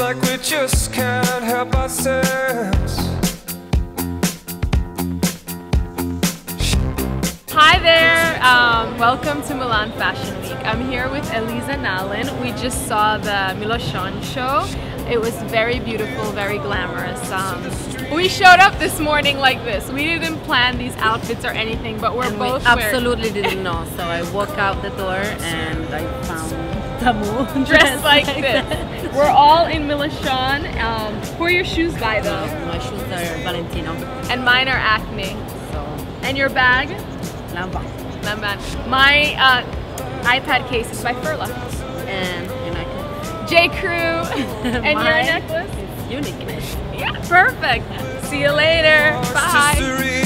like we just can't help ourselves. Hi there, welcome to Milan Fashion Week. I'm here with Eliza Nalin. We just saw the Miloshon show. It was very beautiful, very glamorous. We showed up this morning like this. We didn't plan these outfits or anything, but we're both absolutely didn't know. So I walked out the door and I found Tamu dressed like this. We're all in Miloshon. Who are your shoes by though? My shoes are Valentino. And mine are Acne. And your bag? Lamba. My iPad case is by Furla. And your necklace? J. Crew. And your necklace? It's Uniqueness. Yeah, perfect. See you later. Bye.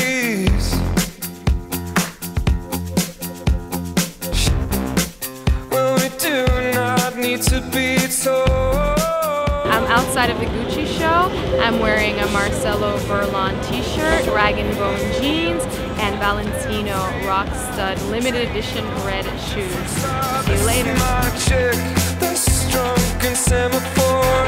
Well, we do not need to be told. I'm outside of the Gucci show. I'm wearing a Marcelo Verlon t-shirt, Rag & Bone jeans, and Valentino Rock Stud limited edition red shoes. See you later.